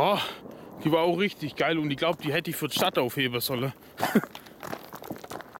Die war auch richtig geil und ich glaube, die hätte ich für die Stadt aufheben sollen.